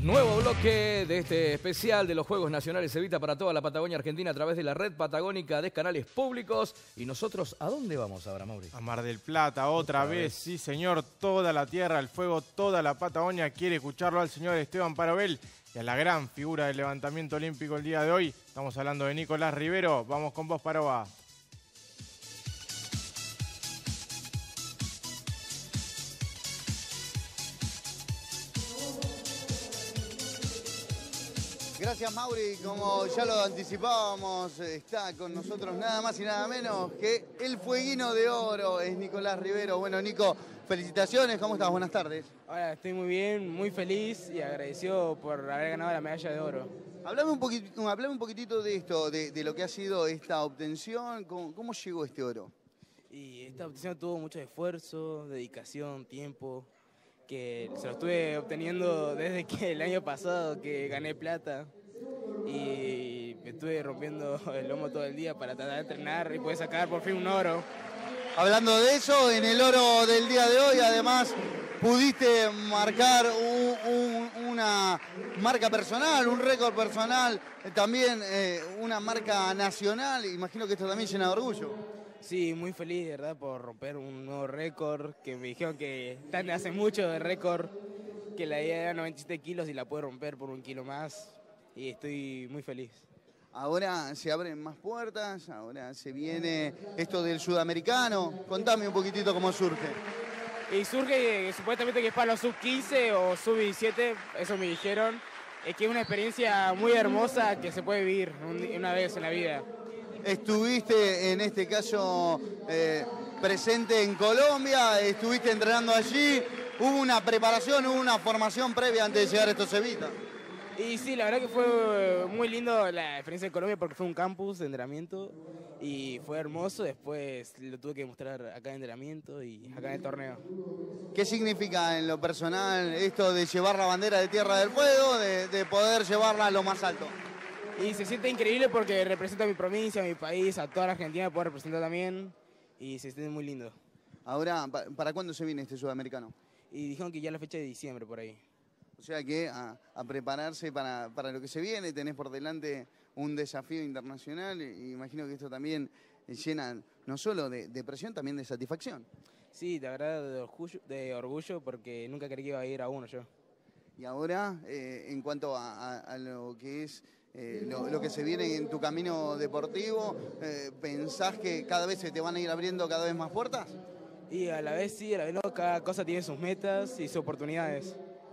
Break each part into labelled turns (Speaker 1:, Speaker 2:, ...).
Speaker 1: Nuevo bloque de este especial de los Juegos Nacionales Evita para toda la Patagonia Argentina a través de la red patagónica de canales públicos. ¿Y nosotros a dónde vamos ahora, Mauri?
Speaker 2: A Mar del Plata, otra vez, sí señor, toda la tierra, el fuego, toda la Patagonia quiere escucharlo al señor Esteban Parabel y a la gran figura del levantamiento olímpico el día de hoy. Estamos hablando de Nicolás Rivero. Vamos con vos, Paroba.
Speaker 3: Gracias, Mauri. Como ya lo anticipábamos, está con nosotros nada más y nada menos que el fueguino de oro, es Nicolás Rivero. Bueno, Nico, felicitaciones, ¿cómo estás? Buenas tardes.
Speaker 4: Hola, estoy muy bien, muy feliz y agradecido por haber ganado la medalla de oro.
Speaker 3: Hablame un poquitito de esto, de lo que ha sido esta obtención. ¿Cómo llegó este oro?
Speaker 4: Y esta obtención tuvo mucho esfuerzo, dedicación, tiempo, que se lo estuve obteniendo desde que el año pasado que gané plata y me estuve rompiendo el lomo todo el día para tratar de entrenar y poder sacar por fin un oro.
Speaker 3: Hablando de eso, en el oro del día de hoy, además, pudiste marcar una marca personal, un récord personal, también una marca nacional. Imagino que esto también llena de orgullo.
Speaker 4: Sí, muy feliz, de verdad, por romper un nuevo récord, que me dijeron que están hace mucho de récord, que la idea era 97 kilos y la puedo romper por un kilo más, y estoy muy feliz.
Speaker 3: Ahora se abren más puertas, ahora se viene esto del sudamericano. Contame un poquitito cómo surge.
Speaker 4: Y surge supuestamente que es para los sub-15 o sub-17, eso me dijeron, es que es una experiencia muy hermosa que se puede vivir una vez en la vida.
Speaker 3: Estuviste en este caso presente en Colombia, estuviste entrenando allí, hubo una preparación, hubo una formación previa antes de llegar a estos Evita.
Speaker 4: Y sí, la verdad que fue muy lindo la experiencia en Colombia porque fue un campus de entrenamiento y fue hermoso. Después lo tuve que mostrar acá en entrenamiento y acá en el torneo.
Speaker 3: ¿Qué significa en lo personal esto de llevar la bandera de Tierra del Fuego, de poder llevarla a lo más alto?
Speaker 4: Y se siente increíble porque representa a mi provincia, a mi país, a toda la Argentina, puedo representar también y se siente muy lindo.
Speaker 3: Ahora, ¿para cuándo se viene este sudamericano?
Speaker 4: Y dijeron que ya la fecha de diciembre por ahí.
Speaker 3: O sea que a prepararse para lo que se viene, tenés por delante un desafío internacional y imagino que esto también llena no solo de presión, también de satisfacción.
Speaker 4: Sí, de verdad de orgullo porque nunca creí que iba a ir a uno yo.
Speaker 3: Y ahora, en cuanto a lo que es lo que se viene en tu camino deportivo, ¿pensás que cada vez se te van a ir abriendo cada vez más puertas?
Speaker 4: Y a la vez sí, a la vez no, cada cosa tiene sus metas y sus oportunidades.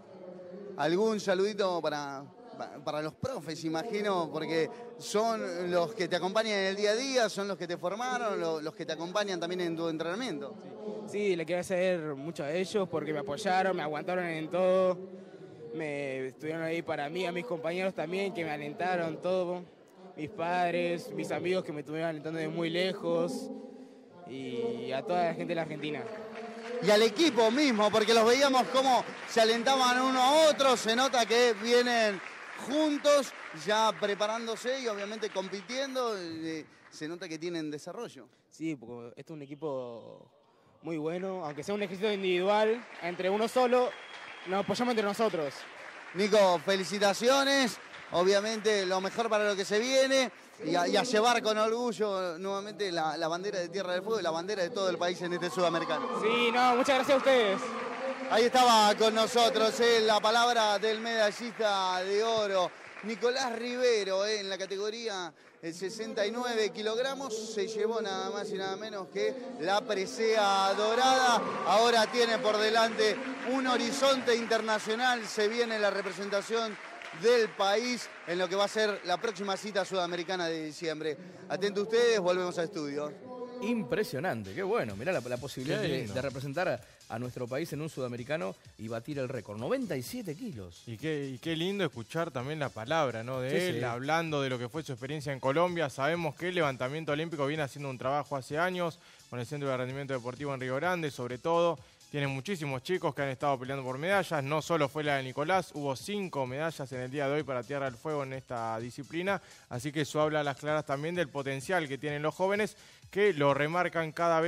Speaker 3: ¿Algún saludito para los profes, imagino? Porque son los que te acompañan en el día a día, son los que te formaron, los que te acompañan también en tu entrenamiento.
Speaker 4: Sí, le quiero agradecer mucho a ellos porque me apoyaron, me aguantaron en todo. Me estuvieron ahí para mí, a mis compañeros también, que me alentaron todo. Mis padres, mis amigos que me estuvieron alentando de muy lejos. Y a toda la gente de la Argentina.
Speaker 3: Y al equipo mismo, porque los veíamos cómo se alentaban uno a otro, se nota que vienen juntos, ya preparándose y obviamente compitiendo, se nota que tienen desarrollo.
Speaker 4: Sí, porque este es un equipo muy bueno, aunque sea un ejercicio individual, entre uno solo, nos apoyamos entre nosotros.
Speaker 3: Nico, felicitaciones, obviamente lo mejor para lo que se viene y a llevar con orgullo nuevamente la bandera de Tierra del Fuego y la bandera de todo el país en este sudamericano.
Speaker 4: Sí, no, muchas gracias a ustedes.
Speaker 3: Ahí estaba con nosotros la palabra del medallista de oro, Nicolás Rivero, en la categoría 69 kilogramos, se llevó nada más y nada menos que la presea dorada. Ahora tiene por delante un horizonte internacional, se viene la representación del país en lo que va a ser la próxima cita sudamericana de diciembre. Atentos ustedes, volvemos al estudio.
Speaker 1: Impresionante, qué bueno. Mirá la posibilidad de representar a nuestro país en un sudamericano y batir el récord. 97 kilos.
Speaker 2: Y qué lindo escuchar también la palabra, ¿no? De él,
Speaker 1: sí.
Speaker 2: Hablando de lo que fue su experiencia en Colombia. Sabemos que el levantamiento olímpico viene haciendo un trabajo hace años con el Centro de Rendimiento Deportivo en Río Grande, sobre todo. Tienen muchísimos chicos que han estado peleando por medallas. No solo fue la de Nicolás, hubo 5 medallas en el día de hoy para Tierra del Fuego en esta disciplina. Así que eso habla a las claras también del potencial que tienen los jóvenes, que lo remarcan cada vez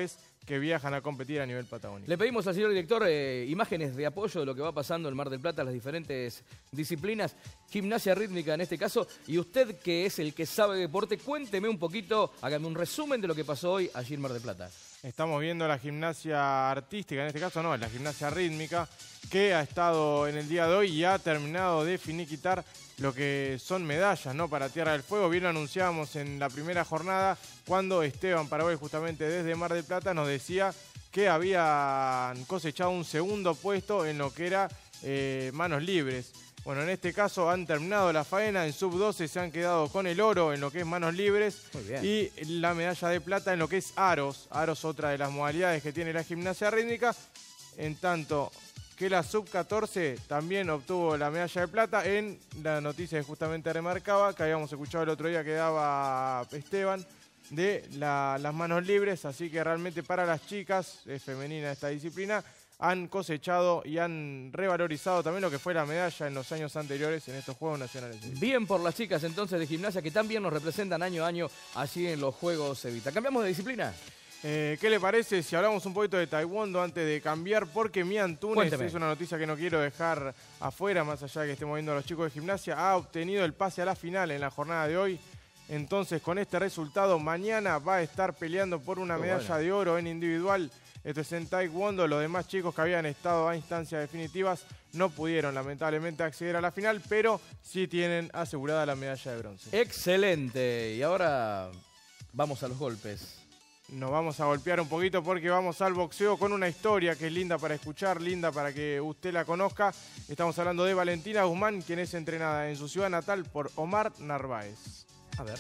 Speaker 2: que viajan a competir a nivel patagónico.
Speaker 1: Le pedimos al señor director imágenes de apoyo de lo que va pasando en Mar del Plata, las diferentes disciplinas, gimnasia rítmica en este caso, y usted que es el que sabe de deporte, cuénteme un poquito, hágame un resumen de lo que pasó hoy allí en Mar del Plata.
Speaker 2: Estamos viendo la gimnasia artística, en este caso no, la gimnasia rítmica, que ha estado en el día de hoy y ha terminado de finiquitar lo que son medallas, ¿no? Para Tierra del Fuego. Bien lo anunciábamos en la primera jornada cuando Esteban Paraguay, justamente desde Mar del Plata, nos decía que habían cosechado un segundo puesto en lo que era manos libres. Bueno, en este caso han terminado la faena, en sub-12 se han quedado con el oro en lo que es manos libres y la medalla de plata en lo que es aros. Aros, otra de las modalidades que tiene la gimnasia rítmica, en tanto que la sub-14 también obtuvo la medalla de plata en la noticia que justamente remarcaba, que habíamos escuchado el otro día que daba Esteban, de las manos libres, así que realmente para las chicas, es femenina esta disciplina, han cosechado y han revalorizado también lo que fue la medalla en los años anteriores en estos Juegos Nacionales.
Speaker 1: Bien por las chicas entonces de gimnasia que también nos representan año a año allí en los Juegos Evita. ¿Cambiamos de disciplina?
Speaker 2: ¿Qué le parece si hablamos un poquito de taekwondo antes de cambiar? Porque Mian Túnez,
Speaker 1: Cuénteme.
Speaker 2: es una noticia que no quiero dejar afuera, más allá de que estemos viendo a los chicos de gimnasia, ha obtenido el pase a la final en la jornada de hoy. Entonces, con este resultado, mañana va a estar peleando por una medalla de oro en individual. Esto es en taekwondo. Los demás chicos que habían estado a instancias definitivas no pudieron, lamentablemente, acceder a la final, pero sí tienen asegurada la medalla de bronce.
Speaker 1: Excelente. Y ahora vamos a los golpes.
Speaker 2: Nos vamos a golpear un poquito porque vamos al boxeo con una historia que es linda para escuchar, linda para que usted la conozca. Estamos hablando de Valentina Guzmán, quien es entrenada en su ciudad natal por Omar Narváez.
Speaker 1: A ver.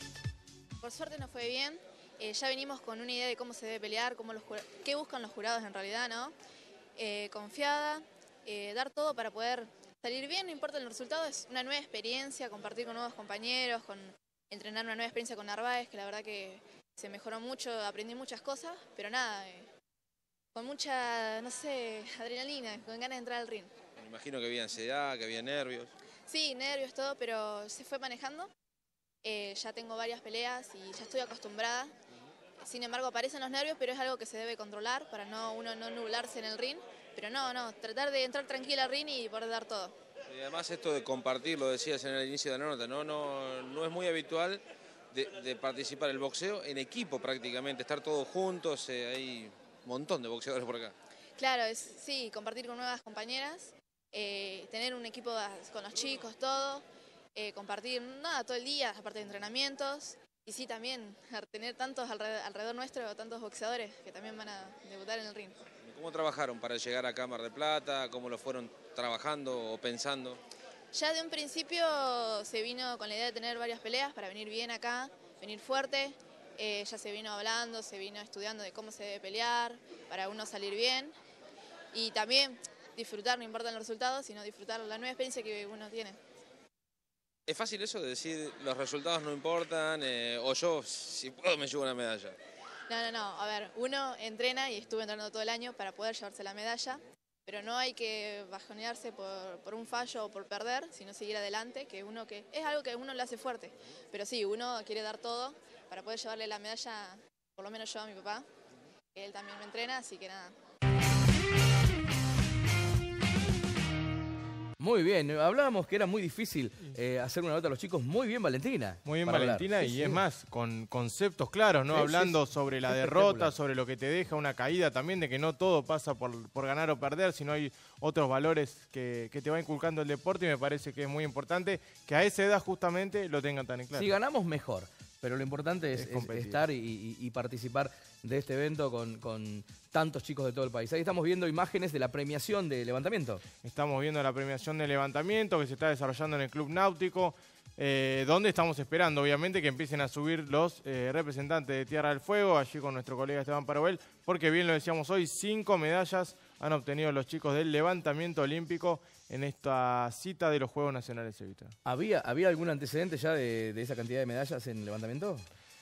Speaker 5: Por suerte nos fue bien. Ya venimos con una idea de cómo se debe pelear, qué buscan los jurados en realidad, ¿no? Confiada, dar todo para poder salir bien, no importa el resultado. Es una nueva experiencia, compartir con nuevos compañeros, entrenar una nueva experiencia con Narváez, que la verdad que se mejoró mucho, aprendí muchas cosas, pero nada, con mucha, no sé, adrenalina, con ganas de entrar al ring.
Speaker 6: Me imagino que había ansiedad, que había nervios.
Speaker 5: Sí, nervios, todo, pero se fue manejando. Ya tengo varias peleas y ya estoy acostumbrada. Sin embargo, aparecen los nervios, pero es algo que se debe controlar para uno no nublarse en el ring. Pero tratar de entrar tranquila al ring y poder dar todo.
Speaker 6: Y además esto de compartir, lo decías en el inicio de la nota, no es muy habitual de participar el boxeo en equipo prácticamente, estar todos juntos, hay un montón de boxeadores por acá.
Speaker 5: Claro, sí, compartir con nuevas compañeras, tener un equipo con los chicos, todo, compartir todo el día, aparte de entrenamientos, y sí también tener tantos alrededor nuestro, tantos boxeadores que también van a debutar en el ring.
Speaker 6: ¿Cómo trabajaron para llegar acá a Mar del Plata? ¿Cómo lo fueron trabajando o pensando?
Speaker 5: Ya de un principio se vino con la idea de tener varias peleas para venir bien acá, venir fuerte. Ya se vino hablando, se vino estudiando de cómo se debe pelear, para uno salir bien. Y también disfrutar, no importan los resultados, sino disfrutar la nueva experiencia que uno tiene.
Speaker 6: ¿Es fácil eso de decir los resultados no importan o yo, si puedo, me llevo una medalla?
Speaker 5: No. A ver, uno entrena y estuve entrenando todo el año para poder llevarse la medalla. Pero no hay que bajonearse por un fallo o por perder, sino seguir adelante, que es algo que a uno le hace fuerte. Pero sí, uno quiere dar todo para poder llevarle la medalla, por lo menos yo a mi papá, que él también me entrena, así que nada.
Speaker 1: Muy bien, hablábamos que era muy difícil hacer una nota a los chicos. Muy bien, Valentina.
Speaker 2: Muy bien,
Speaker 1: para
Speaker 2: Valentina,
Speaker 1: hablar.
Speaker 2: y
Speaker 1: Sí,
Speaker 2: es
Speaker 1: sí.
Speaker 2: más, con conceptos claros, ¿no?
Speaker 1: Sí,
Speaker 2: Hablando
Speaker 1: sí.
Speaker 2: sobre la
Speaker 1: Espectacular.
Speaker 2: derrota, sobre lo que te deja una caída también, de que no todo pasa por ganar o perder, sino hay otros valores que te va inculcando el deporte, y me parece que es muy importante que a esa edad justamente lo tengan tan en claro.
Speaker 1: Si ganamos, mejor. Pero lo importante es
Speaker 2: competir.
Speaker 1: estar y participar de este evento con tantos chicos de todo el país. Ahí estamos viendo imágenes de la premiación de levantamiento.
Speaker 2: Estamos viendo la premiación de levantamiento que se está desarrollando en el Club Náutico, donde estamos esperando, obviamente, que empiecen a subir los representantes de Tierra del Fuego, allí con nuestro colega Esteban Paraguay, porque bien lo decíamos hoy, 5 medallas han obtenido los chicos del levantamiento olímpico en esta cita de los Juegos Nacionales Evita.
Speaker 1: ¿Había algún antecedente ya de esa cantidad de medallas en levantamiento?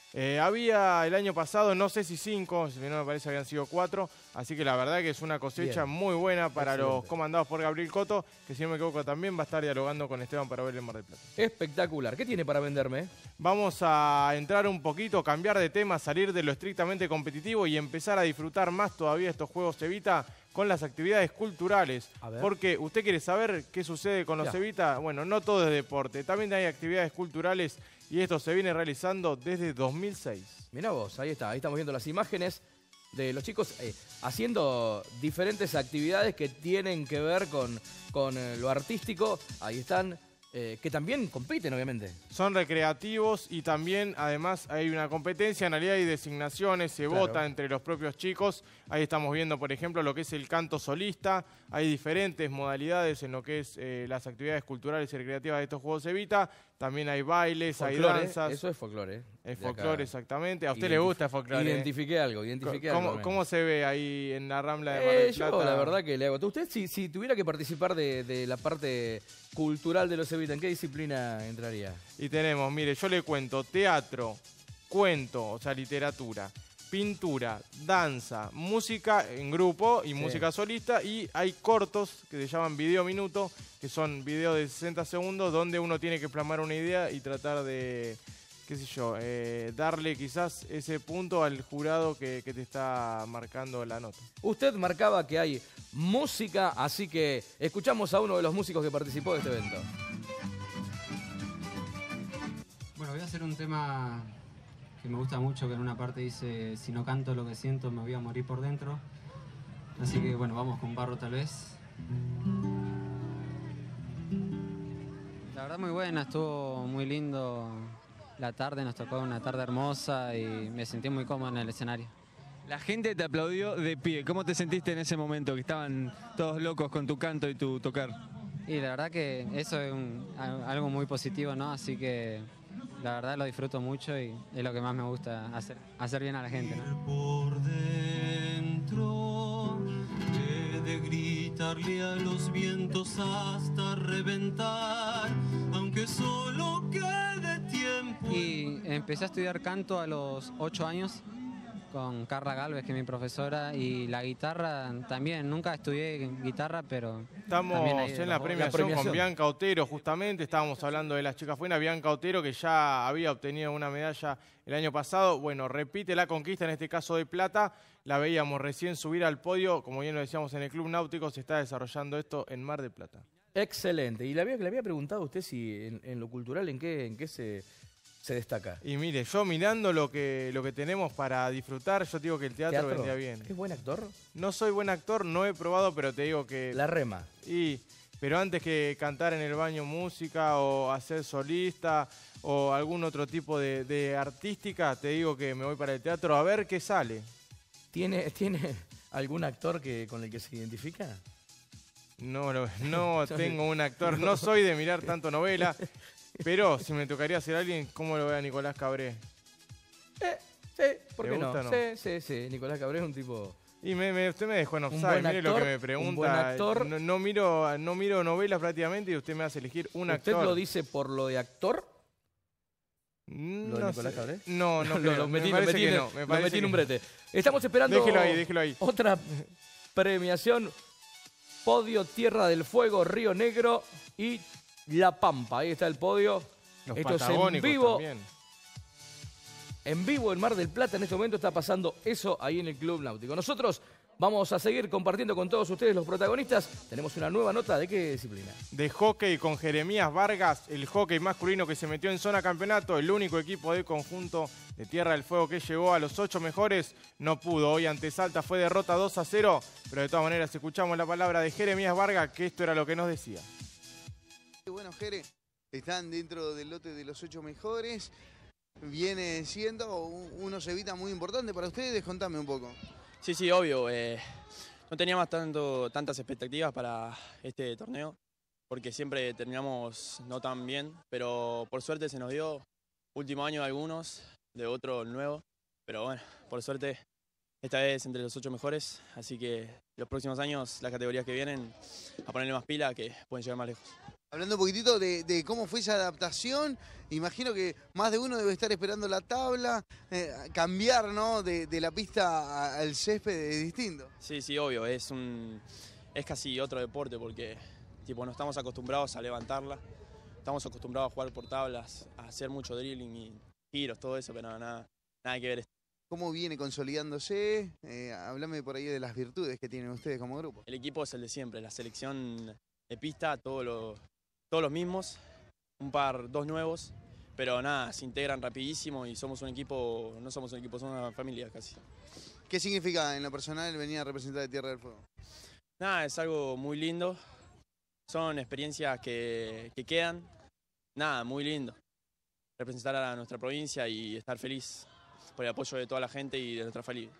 Speaker 2: Había el año pasado, no sé si 5, si no me parece habían sido 4, así que la verdad que es una cosecha muy buena para los comandados por Gabriel Coto, que si no me equivoco también va a estar dialogando con Esteban Parabel en Mar del Plata.
Speaker 1: Espectacular. ¿Qué tiene para venderme?
Speaker 2: Vamos a entrar un poquito, cambiar de tema, salir de lo estrictamente competitivo y empezar a disfrutar más todavía estos Juegos Evita con las actividades culturales. Porque usted quiere saber qué sucede con los Evita. Bueno, no todo es deporte, también hay actividades culturales y esto se viene realizando desde 2006.
Speaker 1: Mirá vos, ahí está, ahí estamos viendo las imágenes de los chicos haciendo diferentes actividades que tienen que ver con lo artístico. Ahí están, que también compiten, obviamente.
Speaker 2: Son recreativos y también, además, hay una competencia. En realidad hay designaciones, se vota entre los propios chicos. Ahí estamos viendo, por ejemplo, lo que es el canto solista. Hay diferentes modalidades en lo que es las actividades culturales y recreativas de estos Juegos Evita. También hay bailes, folclore, hay danzas.
Speaker 1: Eso es folclore.
Speaker 2: Es folclore, exactamente. ¿A usted le gusta el folclore?
Speaker 1: Identifiqué algo,
Speaker 2: ¿Cómo se ve ahí en la Rambla de Mar del Plata?
Speaker 1: Yo la verdad que le hago. ¿Usted si tuviera que participar de la parte cultural de los Evita, en qué disciplina entraría?
Speaker 2: Y tenemos, mire, yo le cuento teatro, cuento, o sea, literatura, pintura, danza, música en grupo y música solista, y hay cortos que se llaman video minuto, que son videos de 60 segundos donde uno tiene que plasmar una idea y tratar de, qué sé yo, darle quizás ese punto al jurado que te está marcando la nota.
Speaker 1: Usted marcaba que hay música, así que escuchamos a uno de los músicos que participó de este evento.
Speaker 7: Bueno, voy a hacer un tema que me gusta mucho, que en una parte dice: si no canto lo que siento me voy a morir por dentro. Así que bueno, vamos con Barro tal vez. La verdad muy buena, estuvo muy lindo la tarde, nos tocó una tarde hermosa y me sentí muy cómodo en el escenario.
Speaker 8: La gente te aplaudió de pie, ¿cómo te sentiste en ese momento que estaban todos locos con tu canto y tu tocar?
Speaker 7: Y la verdad que eso es algo muy positivo, ¿no? Así que la verdad lo disfruto mucho y es lo que más me gusta, hacer bien a la gente, ¿no?
Speaker 9: Por dentro he de gritarle a los vientos hasta reventar, aunque solo quede tiempo.
Speaker 7: Y empecé a estudiar canto a los 8 años con Carla Galvez, que es mi profesora, y la guitarra también. Nunca estudié guitarra, pero
Speaker 2: estamos en la premiación con Bianca Otero, justamente. Estábamos hablando de las chicas buenas. Bianca Otero, que ya había obtenido una medalla el año pasado. Bueno, repite la conquista, en este caso de plata. La veíamos recién subir al podio. Como bien lo decíamos en el Club Náutico, se está desarrollando esto en Mar del Plata.
Speaker 1: Excelente. Y le había preguntado a usted si en lo cultural, ¿en qué se destaca?
Speaker 2: Y mire, yo mirando lo que tenemos para disfrutar, yo te digo que el teatro vendría bien.
Speaker 1: ¿Es buen actor?
Speaker 2: No soy buen actor, no he probado, pero te digo que...
Speaker 1: La rema.
Speaker 2: Pero antes que cantar en el baño música o hacer solista o algún otro tipo de artística, te digo que me voy para el teatro a ver qué sale.
Speaker 1: ¿Tiene algún actor con el que se identifica?
Speaker 2: No tengo un actor, no soy de mirar tanto novela. Pero si me tocaría hacer alguien, ¿cómo lo ve a Nicolás Cabré?
Speaker 1: Sí, ¿por qué no?
Speaker 2: No?
Speaker 1: Sí. Nicolás Cabré es un tipo...
Speaker 2: Y usted me dejó en offside, mire lo que me pregunta.
Speaker 1: Un buen actor.
Speaker 2: No miro novelas prácticamente y usted me hace elegir un actor.
Speaker 1: ¿Usted lo dice por lo de actor? ¿Lo de Nicolás Cabré?
Speaker 2: No,
Speaker 1: lo metí en un brete. Estamos esperando...
Speaker 2: Déjelo ahí.
Speaker 1: Otra premiación. Podio Tierra del Fuego, Río Negro y La Pampa. Ahí está el podio.
Speaker 2: Esto es en vivo. También.
Speaker 1: En vivo en Mar del Plata. En este momento está pasando eso ahí en el Club Náutico. Nosotros vamos a seguir compartiendo con todos ustedes los protagonistas. Tenemos una nueva nota. ¿De qué disciplina?
Speaker 2: De hockey con Jeremías Vargas. El hockey masculino que se metió en zona campeonato. El único equipo del conjunto de Tierra del Fuego que llegó a los 8 mejores. No pudo. Hoy ante Salta fue derrota 2-0. Pero de todas maneras escuchamos la palabra de Jeremías Vargas, que esto era lo que nos decía.
Speaker 3: Bueno, Jere, están dentro del lote de los 8 mejores. Viene siendo unos Evita muy importante para ustedes. Contame un poco.
Speaker 10: Sí, obvio. No teníamos tantas expectativas para este torneo, porque siempre terminamos no tan bien, pero por suerte se nos dio. Último año de algunos, de otro nuevo, pero bueno, por suerte esta vez entre los 8 mejores, así que los próximos años, las categorías que vienen, a ponerle más pila que pueden llegar más lejos.
Speaker 3: Hablando un poquitito de cómo fue esa adaptación, imagino que más de uno debe estar esperando la tabla, cambiar, ¿no? de la pista al césped es distinto.
Speaker 10: Sí, sí, obvio, es casi otro deporte porque tipo, no estamos acostumbrados a levantarla, estamos acostumbrados a jugar por tablas, a hacer mucho drilling y giros, todo eso, pero nada que ver.
Speaker 3: ¿Cómo viene consolidándose? Háblame por ahí de las virtudes que tienen ustedes como grupo.
Speaker 10: El equipo es el de siempre, la selección de pista, todos los mismos, dos nuevos, pero nada, se integran rapidísimo y somos un equipo, no somos un equipo, somos una familia casi.
Speaker 3: ¿Qué significa en lo personal venir a representar a Tierra del Fuego?
Speaker 10: Nada, es algo muy lindo, son experiencias que quedan, nada, muy lindo. Representar a nuestra provincia y estar feliz por el apoyo de toda la gente y de nuestra familia.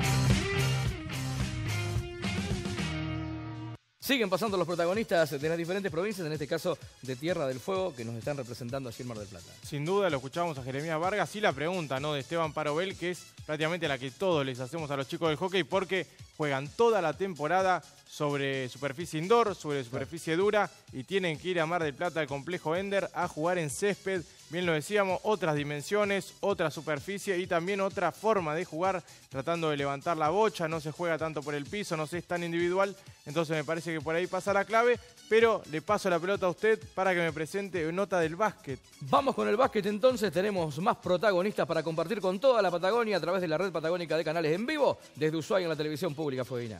Speaker 1: Siguen pasando los protagonistas de las diferentes provincias, en este caso de Tierra del Fuego, que nos están representando allí en Mar del Plata.
Speaker 2: Sin duda lo escuchamos a Jeremías Vargas y la pregunta, ¿no?, de Esteban Parobel, que es prácticamente la que todos les hacemos a los chicos del hockey, porque juegan toda la temporada sobre superficie indoor, sobre superficie dura, y tienen que ir a Mar del Plata, al complejo Ender, a jugar en césped. Bien lo decíamos, otras dimensiones, otra superficie y también otra forma de jugar, tratando de levantar la bocha, no se juega tanto por el piso, no se es tan individual, entonces me parece que por ahí pasa la clave, pero le paso la pelota a usted para que me presente nota del básquet.
Speaker 1: Vamos con el básquet entonces, tenemos más protagonistas para compartir con toda la Patagonia a través de la red patagónica de canales en vivo, desde Ushuaia en la televisión pública fueguina.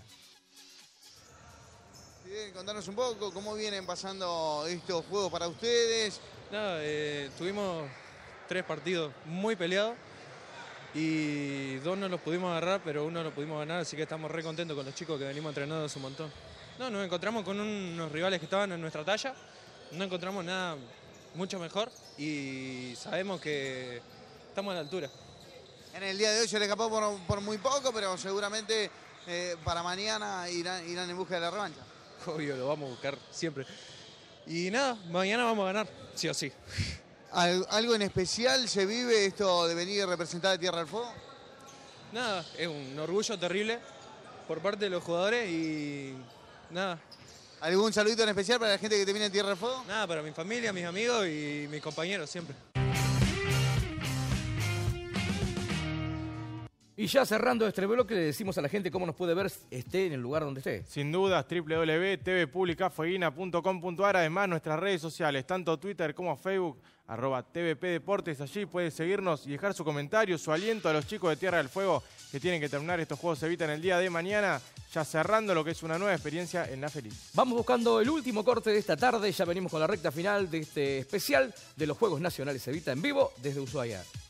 Speaker 3: Bien, contanos un poco cómo vienen pasando estos juegos para ustedes.
Speaker 11: Tuvimos 3 partidos muy peleados y 2 no los pudimos agarrar, pero 1 lo pudimos ganar, así que estamos re contentos con los chicos que venimos entrenando hace un montón. Nos encontramos con unos rivales que estaban en nuestra talla, no encontramos nada mucho mejor y sabemos que estamos a la altura.
Speaker 3: En el día de hoy se le escapó por muy poco, pero seguramente para mañana irán en busca de la revancha.
Speaker 11: Obvio, lo vamos a buscar siempre. Y nada, mañana vamos a ganar, sí o sí.
Speaker 3: ¿Algo en especial se vive esto de venir a representar a Tierra del Fuego?
Speaker 11: Nada, es un orgullo terrible por parte de los jugadores y nada.
Speaker 3: ¿Algún saludito en especial para la gente que te viene en Tierra del Fuego?
Speaker 11: Nada, para mi familia, mis amigos y mis compañeros siempre.
Speaker 1: Y ya cerrando este bloque, le decimos a la gente cómo nos puede ver, esté en el lugar donde esté.
Speaker 2: Sin dudas, www.tvpublicafueguina.com.ar. Además, nuestras redes sociales, tanto Twitter como Facebook, @tvpdeportes. Allí puede seguirnos y dejar su comentario, su aliento a los chicos de Tierra del Fuego que tienen que terminar estos Juegos Evita en el día de mañana, ya cerrando lo que es una nueva experiencia en La Feliz.
Speaker 1: Vamos buscando el último corte de esta tarde, ya venimos con la recta final de este especial de los Juegos Nacionales Evita en vivo desde Ushuaia.